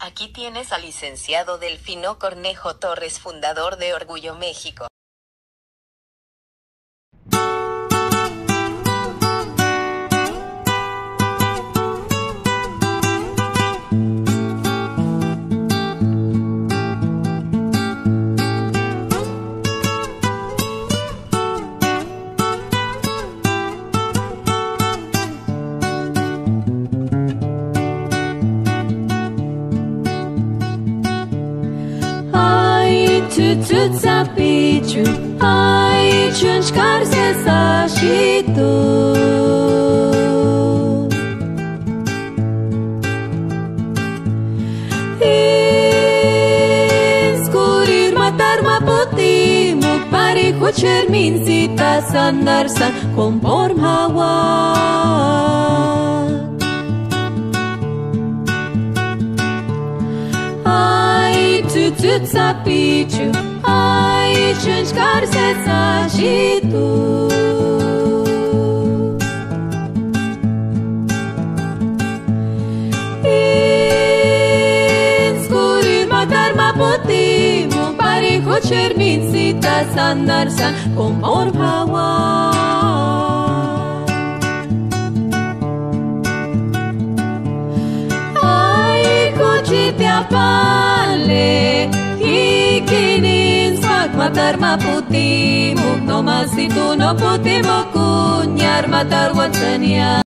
Aquí tienes al licenciado Delfino Cornejo Torres, fundador de Orgullo México. Tut sapichu, ai chunch karse sashito. Inskurir matar maputi, mukpari kucher minsita sandarsa conform hawa. Tut sapichu, ai chunch karse sajitu. Inskurir matar maputi, mukpari kucher minsita sandarsan komor hawa. Ai kuchitya pale, kinin swag matar maputi, muk no masitu no puti mo kunyar matar watsanya.